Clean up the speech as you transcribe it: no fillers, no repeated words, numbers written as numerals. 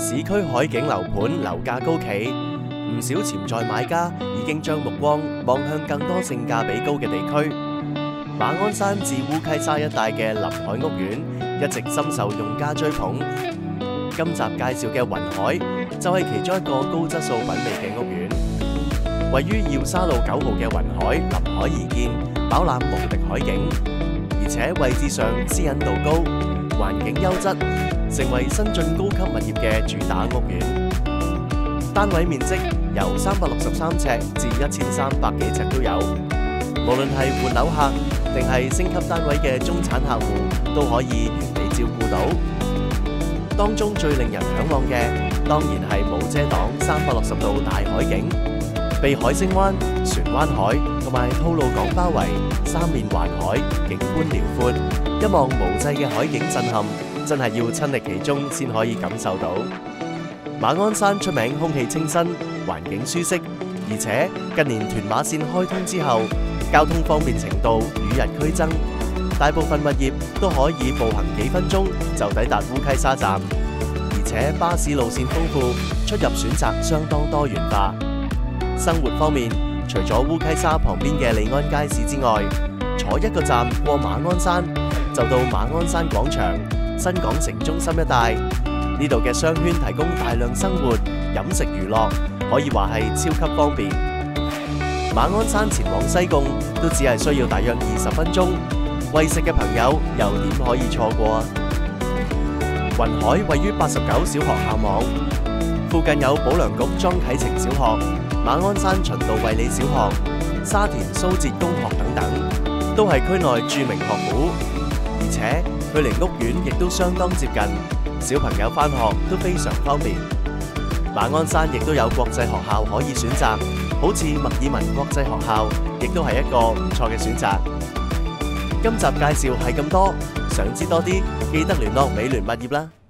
市區海景樓盤樓價高企，唔少潛在買家已經將目光望向更多性價比高嘅地區。馬鞍山至烏溪沙一帶嘅臨海屋苑一直深受用家追捧。今集介紹嘅雲海就係其中一個高質素品味嘅屋苑。位於耀沙路9號嘅雲海臨海而建，飽覽無敵海景，而且位置上私隱度高，環境優質，成為新晉高級物業嘅主打屋苑。單位面積由363尺至1300幾尺都有，無論係換樓客定係升級單位嘅中產客戶，都可以完美照顧到。當中最令人嚮往嘅，當然係冇遮擋360度大海景，被海星灣、船灣海同埋吐露港包圍，三面環海，景觀遼闊，一望無際嘅海景震撼，真係要親歷其中先可以感受到。馬鞍山出名空氣清新，環境舒適，而且近年屯馬線開通之後，交通方便程度與日俱增，大部分物業都可以步行幾分鐘就抵達烏溪沙站，而且巴士路線豐富，出入選擇相當多元化。生活方面，除咗烏溪沙旁邊嘅利安街市之外，坐一個站過馬鞍山就到馬鞍山廣場、新港城中心一帶。呢度嘅商圈提供大量生活、飲食娛樂，可以話係超級方便。馬鞍山前往西貢都只係需要大約20分鐘，為食嘅朋友又點可以錯過啊？雲海位於89小學校網，附近有保良局莊啟晴小學、馬鞍山循道衛理小學、沙田蘇浙公學等等，都係區內著名學府，而且距離屋苑亦都相當接近，小朋友返學都非常方便。馬鞍山亦都有國際學校可以選擇，好似墨爾文國際學校，亦都係一個唔錯嘅選擇。今集介紹係咁多，想知多啲，記得聯絡美聯物業啦。